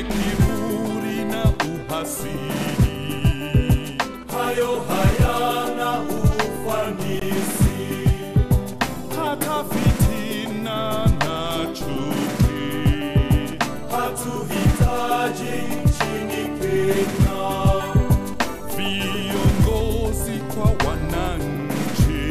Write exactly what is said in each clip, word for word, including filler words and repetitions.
kiburi na uhasidi, hayo hayana ufanisi. hata fitina na chuki, hatuhitaji nchini Kenya. viongozi kwa wananchi,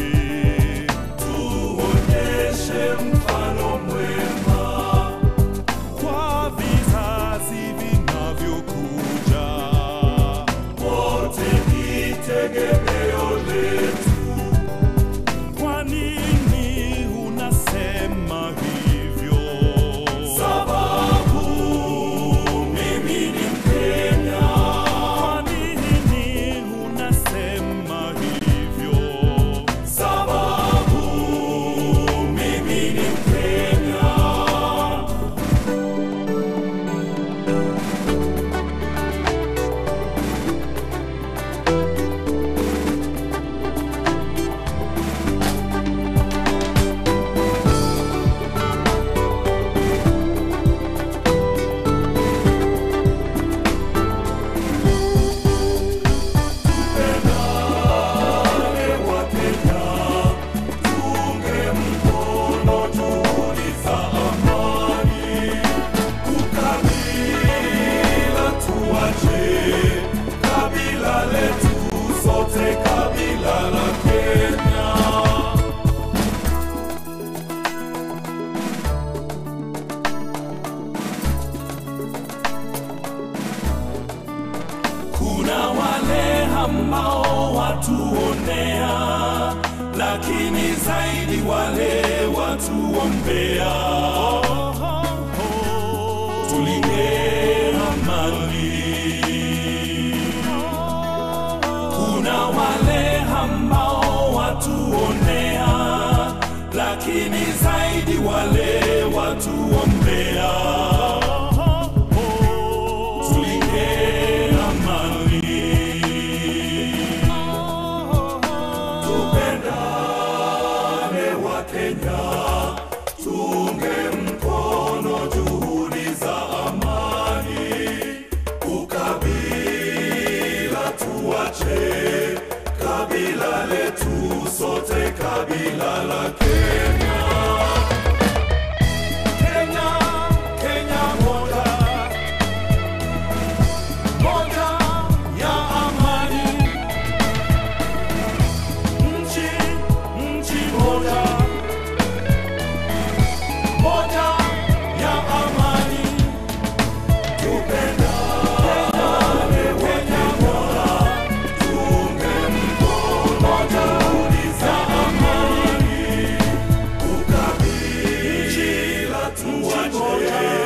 tuonyeshe mfano mwema kwa vizazi vinavyokuja. wote ni tegemeo letu. Kwa nini unasema hivyo? Sababu mimi ni Mkenya. Kwa nini unasema hivyo? Sababu mimi ni Mkenya. Kuna wale ambao watuonea, lakini zaidi wale watuombea. Tulinde amani. Kuna wale ambao watuonea, lakini zaidi wale watuombea. Kenya, tuunge mkono juhudi za amani. Ukabila tuache, kabila letu sote, kabila la Kenya. Kenya, Kenya moja, moja ya amani. Nchi, nchi moja,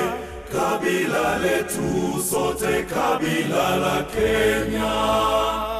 kabila letu sote, kabila la Kenya.